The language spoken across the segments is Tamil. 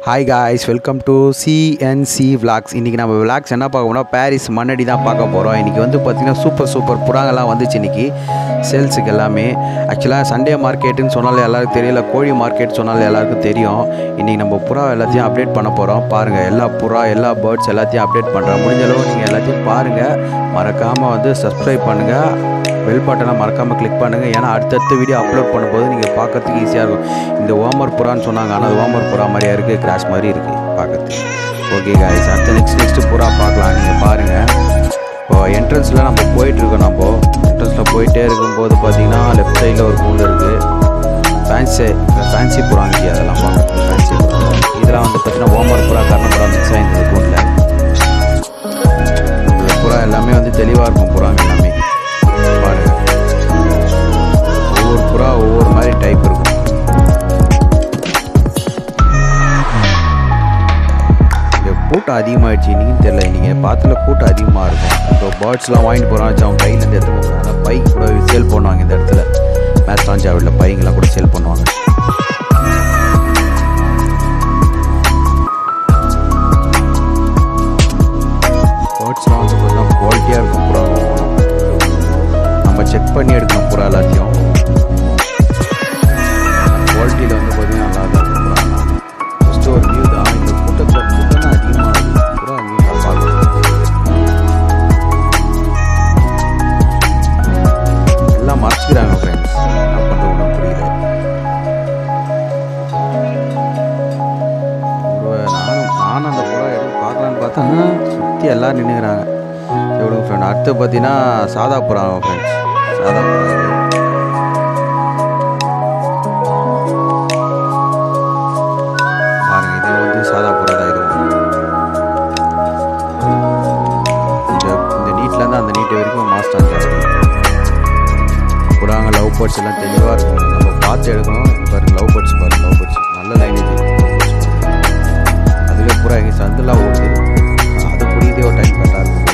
Hi guys, welcome to CNC vlogs. இன்றைக்கி நம்ம விளாக்ஸ் என்ன பார்க்க போனால் பாரிஸ் மன்னடி தான் பார்க்க போகிறோம். இன்றைக்கி வந்து பார்த்திங்கன்னா சூப்பர் புறாங்கள்லாம் வந்துச்சு இன்றைக்கி சேல்ஸுக்கு எல்லாமே. ஆக்சுவலாக சண்டே மார்க்கெட்டுன்னு சொன்னாலும் எல்லாருக்கும் தெரியல, கோழி மார்க்கெட் சொன்னாலும் எல்லாருக்கும் தெரியும். இன்றைக்கி நம்ம புறா எல்லாத்தையும் அப்டேட் பண்ண போகிறோம். பாருங்கள், எல்லா புறா எல்லா பேர்ட்ஸ் எல்லாத்தையும் அப்டேட் பண்ணுறோம். முடிஞ்சளவு நீங்கள் எல்லாத்தையும் பாருங்கள். மறக்காமல் வந்து சப்ஸ்கிரைப் பண்ணுங்கள், பெல் பட்டனை மறக்காமல் கிளிக் பண்ணுங்கள். ஏன்னா அடுத்தடுத்த வீடியோ அப்லோட் பண்ணும்போது நீங்கள் பார்க்குறதுக்கு ஈஸியாக இருக்கும். இந்த ஓமர் புறான்னு சொன்னாங்க, ஆனால் அது ஓமர் புறா மாதிரியா இருக்குது, கிராஷ் மாதிரி இருக்குது பார்க்குறதுக்கு. ஓகே காய்ஸ், அடுத்த நெக்ஸ்ட் புறா பார்க்கலாம். நீங்கள் பாருங்கள், இப்போது என்ட்ரன்ஸில் நம்ம போயிட்டுருக்கோம். நம்ம என்ட்ரன்ஸில் போயிட்டே இருக்கும்போது பார்த்தீங்கன்னா லெஃப்ட் சைடில் ஒரு கூண்டு இருக்குது. ஃபேன்சி புறாங்க, அதெல்லாம் பார்க்குறதுக்கு ஃபேன்சி புறா. இதெல்லாம் வந்து பார்த்தீங்கன்னா ஓமர் புறா கர்ணப்புறா மிக்ஸ் ஆகிருந்தது கூண்டில். இந்த புறா எல்லாமே வந்து தெளிவாக இருக்கும். புறாங்க எல்லாமே பாருங்க, ஒவ்வொரு புறா ஒவ்வொரு மாதிரி டைப் இருக்கும். இங்கே கூட்டம் அதிகமாகிடுச்சு. இன்றைக்கும் தெரியல, நீங்கள் பார்த்துல கூட்டம் அதிகமாக இருக்கும். இப்போ பேர்ட்ஸ்லாம் வாங்கிட்டு போகிறான் வச்சு அவங்க கையிலேருந்து எடுத்து போகிறாங்க. ஆனால் பைக் கூட சேல் பண்ணுவாங்க இந்த இடத்துல. மேஸ்டாஞ்சாவில் பைக்கெலாம் கூட சேல் பண்ணுவாங்க. பேர்ட்ஸ்லாம் வந்து பார்த்தீங்கன்னா குவாலிட்டியாக இருக்கும். புறா நம்ம செக் பண்ணி எடுக்கணும் புறா எல்லாத்தையும். குவாலிட்டியில் வந்து பார்த்தீங்கன்னா நல்லா தான் இருக்கும் புறா. ஃபஸ்ட்டு ஒரு வியூ தான். இந்த கூட்டம் அதிகமாக இருக்குது. புறா வியூ தான் பார்க்கணும். எல்லாம் மறைச்சிக்கிறாங்க ஃப்ரெண்ட்ஸ், என்ன பண்ணுறது ஒன்றும் புரியல. நானும் அந்த புறா எடுத்து பார்க்கலான்னு பார்த்தா சுற்றி எல்லாம் நின்றுக்கிறாங்க. எவ்வளோ ஃப்ரெண்ட். அடுத்து பார்த்தீங்கன்னா சாதா புறா ஃப்ரெண்ட்ஸ். சாதா புறா பாருங்க, இது வந்து சாதா புறா தான். இதுவும் இந்த நீட்லேருந்து அந்த நீட்டு வரைக்கும் மாஸ்டாங்க புறாங்க. லவ் பேர்ட்ஸ் எல்லாம் தெளிவாக இருக்கும். நம்ம பார்த்து எடுக்கணும். பாருங்க, லவ் பேர்ட்ஸ் பாருங்க, லவ் பேர்ட்ஸ் நல்ல லைனேஜ். அதுவே புறா எங்கள் சந்தெல்லாம் ஓடுது. அது புரியுதே ஒரு டைம் கரெக்டாக இருக்கும்.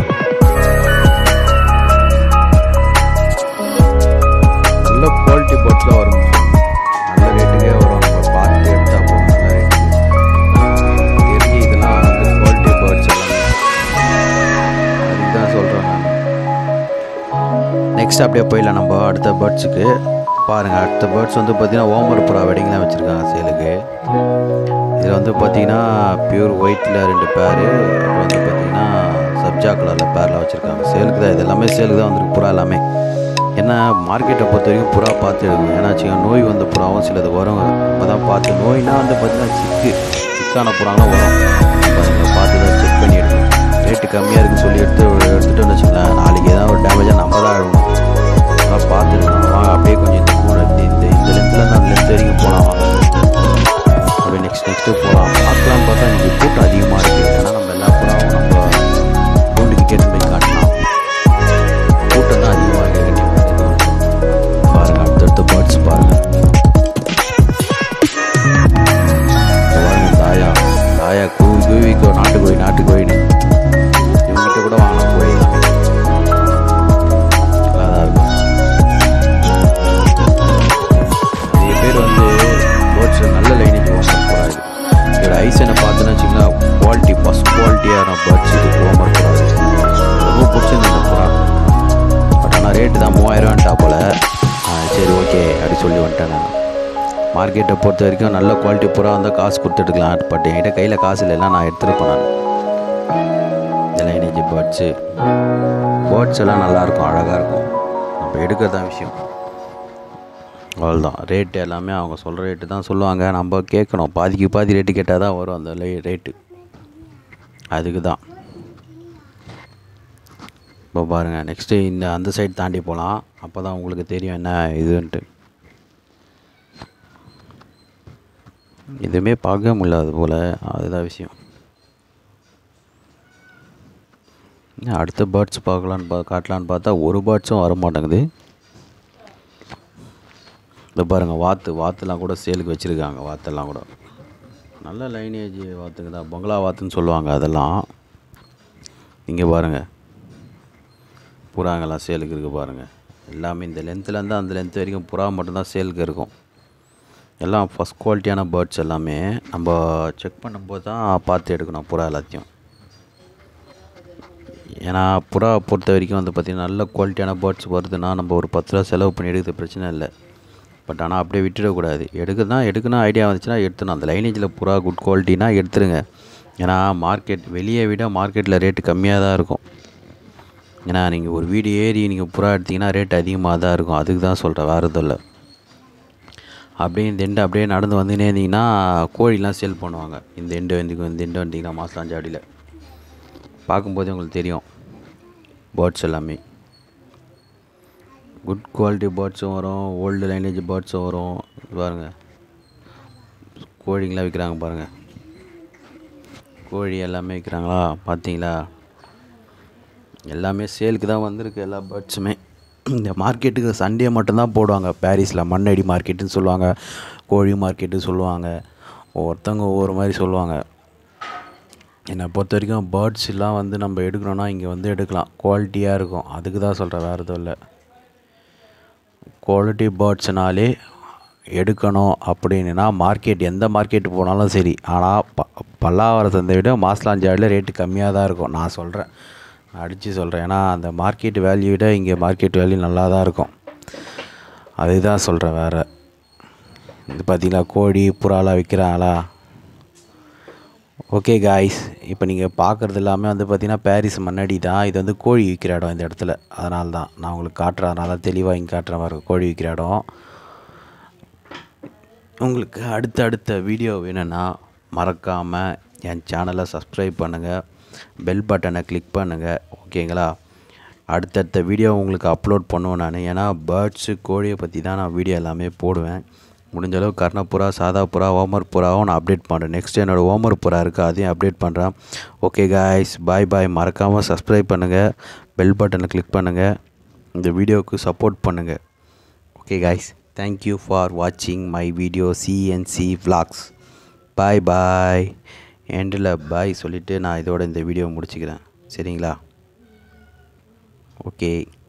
நல்ல குவாலிட்டி பேர்ட்ஸ்லாம் வரும். நல்ல ரேட்டுக்கே வரும். நம்ம பார்த்து எடுத்தால் போகும். நல்ல ரேட்டுக்கு தெரிஞ்சு இதெல்லாம் வந்து குவாலிட்டி பேர்ட்ஸ் எல்லாமே. அதுக்கு தான் சொல்கிறேன் நான். நெக்ஸ்ட் அப்படியே போயிடலாம் நம்ம அடுத்த பேர்ட்ஸுக்கு. பாருங்கள், அடுத்த பேர்ட்ஸ் வந்து பார்த்திங்கன்னா ஓமர் புறா வெட்டிங்லாம் வச்சுருக்காங்க சேலுக்கு. இதில் வந்து பார்த்திங்கன்னா பியூர் ஒயிட்டில் 2 பேர், அப்புறம் வந்து பார்த்திங்கன்னா சப்ஜா கலரில் பேரில் வச்சுருக்காங்க. சேலுக்கு தான், இது எல்லாமே சேலுக்கு தான் வந்துருக்கு புறா எல்லாமே. ஏன்னா மார்க்கெட்டை பொறுத்த வரைக்கும் புறா பார்த்து எடுக்கணும். ஏன்னா நோய் வந்த புறாவும் சிலது வரும். அப்போ தான் பார்த்து, நோய்னா வந்து பார்த்திங்கன்னா சிக்கான புறாலாம் வரும். அதை பார்த்து தான் செக் பண்ணி எடுக்கணும். ரேட்டு கம்மியாக இருக்குன்னு சொல்லி எடுத்துகிட்டு வச்சுக்கலாம். நாளைக்கு ஏதாவது ஒரு டேமேஜாக நம்ம தான் ஆகணும். அதெல்லாம் பார்த்து எடுக்கணும். வாங்க அப்படியே கொஞ்சம் இந்த லென்த்துலேருந்து அந்த லென்த் வரைக்கும் போகலாம். வாங்க அப்படியே நெக்ஸ்ட்டு போகலாம். பார்க்கலான்னு பார்த்தா இன்றைக்கி கூட்டம் அதிகமாக இருக்குது. ஏன்னா நம்ம எல்லா புறாவும் நம்ம கூண்டுக்கு கேட்டு போய் காட்டலாம். கூட்டம் தான் அதிகமாக இருக்குது. பாருங்கள், அடுத்தடுத்த பேர்ட்ஸ் பாருங்கள். பாருங்கள், தாயா கூவிக்கோ நாட்டுக்கோயின்னு இவங்ககிட்ட கூட வாங்கலாம். கோழி நல்லா தான் இருக்கும். நிறைய பேர் வந்து பேர்ட்ஸில் நல்ல லைனேஜ் ஓமர் புறா. இதோட ஐசனை பார்த்தோன்னா வச்சுக்கலாம், குவாலிட்டி ஃபஸ்ட் குவாலிட்டியான பேர்ட்ஸ் இது ஓமர் புறா. ரொம்ப பிடிச்சிருந்த இந்த புறா. பட் ஆனால் ரேட்டு தான் 3000 போல். சரி ஓகே அப்படி சொல்லி வந்துட்டேன் நான். மார்க்கெட்டை பொறுத்த வரைக்கும் நல்ல குவாலிட்டி புறா வந்தால் காசு கொடுத்து எடுக்கலாம். பட் என்கிட்ட கையில் காசு இல்லைன்னா நான் எடுத்துருப்பேன் நான். இந்த லைனேஜ் பேர்ட்ஸ் எல்லாம் நல்லாயிருக்கும், அழகாக இருக்கும். நம்ம எடுக்கிறது தான் விஷயம். அவ்வளோதான். ரேட்டு எல்லாமே அவங்க சொல்கிற ரேட்டு தான் சொல்லுவாங்க. நம்ம கேட்கணும். பாதிக்கு பாதி ரேட்டு கேட்டால் தான் வரும் அந்த ரேட்டு. அதுக்கு தான். இப்போ பாருங்கள், நெக்ஸ்ட்டு அந்த சைடு தாண்டி போகலாம். அப்போ தான் உங்களுக்கு தெரியும் என்ன இதுன்ட்டு. எதுவுமே பார்க்க முடியல அது போல், அதுதான் விஷயம். அடுத்த பேர்ட்ஸ் காட்டலான்னு பார்த்தா ஒரு பேர்ட்ஸும் வர மாட்டேங்குது. இந்த பாருங்கள், வாத்துலாம் கூட சேலுக்கு வச்சுருக்காங்க. வாத்தெல்லாம் கூட நல்ல லைனேஜ் வாத்துக்கு தான், பங்களா வாத்துன்னு சொல்லுவாங்க அதெல்லாம். இங்கே பாருங்கள், புறாங்கெல்லாம் சேலுக்கு இருக்குது பாருங்கள். எல்லாமே இந்த லென்த்துலேருந்து அந்த லென்த் வரைக்கும் புறா மட்டும்தான் சேலுக்கு இருக்கும். எல்லாம் ஃபஸ்ட் குவாலிட்டியான பேர்ட்ஸ் எல்லாமே நம்ம செக் பண்ணும்போது தான் பார்த்து எடுக்கணும் புறா எல்லாத்தையும். ஏன்னா புறா பொறுத்த வரைக்கும் வந்து பார்த்திங்கன்னா நல்ல குவாலிட்டியான பேர்ட்ஸ் வருதுன்னா நம்ம ஒரு 10 ரூபா செலவு பண்ணி எடுக்கிறது பிரச்சனை இல்லை. பட் ஆனால் அப்படியே விட்டுடக்கூடாது. எடுக்கணும் ஐடியா வந்துச்சுன்னா எடுத்துணும். அந்த லைனேஜில் புறா குட் குவாலிட்டினா எடுத்துருங்க. ஏன்னா வெளியே விட மார்க்கெட்டில் ரேட்டு கம்மியாக தான் இருக்கும். ஏன்னா நீங்கள் ஒரு வீடு ஏறி நீங்கள் புறா எடுத்திங்கன்னா ரேட் அதிகமாக தான் இருக்கும். அதுக்கு தான் சொல்கிறேன், வேறு எதுவும் இல்லை. அப்படியே இந்த எண்டு அப்படியே நடந்து வந்துனே இருந்தீங்கன்னா கோழிலாம் சேல் பண்ணுவாங்க. இந்த எண்டு வந்தீங்கன்னா மாசலாஞ்சாவடியில் பார்க்கும்போதே உங்களுக்கு தெரியும். பேர்ட்ஸ் எல்லாமே குட் குவாலிட்டி பேர்ட்ஸும் வரும், ஓல்டு லைனேஜ் பேர்ட்ஸும் வரும். பாருங்கள் கோழிங்களாம் விற்கிறாங்க பாருங்கள். கோழி எல்லாமே விற்கிறாங்களா பார்த்தீங்களா? எல்லாமே சேலுக்கு தான் வந்திருக்கு எல்லா பேர்ட்ஸுமே. இந்த மார்க்கெட்டுக்கு சண்டே மட்டும்தான் போடுவாங்க. பாரிஸில் மண்ணடி மார்க்கெட்டுன்னு சொல்லுவாங்க, கோழி மார்க்கெட்டு சொல்லுவாங்க. ஒவ்வொருத்தவங்க ஒவ்வொரு மாதிரி சொல்லுவாங்க. என்னை பொறுத்த வரைக்கும் பேர்ட்ஸ் எல்லாம் வந்து நம்ம எடுக்கணுன்னா இங்கே வந்து எடுக்கலாம். குவாலிட்டியாக இருக்கும். அதுக்கு தான் சொல்கிறேன், வேறு எதுவும் இல்லை. குவாலிட்டி பேர்ட்ஸ்னாலே எடுக்கணும் அப்படின்னா எந்த மார்க்கெட்டு போனாலும் சரி. ஆனால் பல்லாவர சந்தை விட மாசலாஞ்சாவடியில் ரேட்டு கம்மியாக தான் இருக்கும். நான் சொல்கிறேன், அடித்து சொல்கிறேன். ஏன்னா அந்த மார்க்கெட் வேல்யூ விட இங்கே மார்க்கெட் வேல்யூ நல்லா தான் இருக்கும். அதுதான் சொல்கிறேன். வேறு இது பார்த்தீங்களா, கோழி புறாலாம் விற்கிறாங்களா? ஓகே காய்ஸ், இப்போ நீங்கள் பார்க்குறது எல்லாமே வந்து பார்த்திங்கன்னா பாரிஸ் மண்ணடி தான். இது வந்து கோழி விற்கிற இடம் இந்த இடத்துல. அதனால தான் நான் உங்களுக்கு காட்டுறேன். அதனால தெளிவாக இங்கே காட்டுற மாதிரி கோழி விற்கிற இடம். உங்களுக்கு அடுத்த வீடியோ வேணும்னா மறக்காமல் என் சேனலை சப்ஸ்கிரைப் பண்ணுங்கள், பெல் பட்டனை கிளிக் பண்ணுங்கள். ஓகேங்களா? அடுத்தடுத்த வீடியோ உங்களுக்கு அப்லோட் பண்ணுவேன் நான். ஏன்னா பேர்ட்ஸு கோழியை பற்றி தான் நான் வீடியோ எல்லாமே போடுவேன். முடிஞ்ச அளவு கர்ணப்புறா, சாதா புறா, ஓமர் புறாவும் நான் அப்டேட் பண்ணுறேன். நெக்ஸ்ட் என்னோடய ஓமர் புறா இருக்குது, அதையும் அப்டேட் பண்ணுறேன். Okay guys, bye. மறக்காமல் சப்ஸ்கிரைப் பண்ணுங்கள், பெல் பட்டனை கிளிக் பண்ணுங்கள், இந்த வீடியோவுக்கு சப்போர்ட் பண்ணுங்கள். ஓகே காய்ஸ், தேங்க்யூ ஃபார் வாட்சிங் my video CNC vlogs. Bye. எண்டில் பாய் சொல்லிவிட்டு நான் இதோட இந்த வீடியோ முடிச்சுக்கிறேன். சரிங்களா? ஓகே.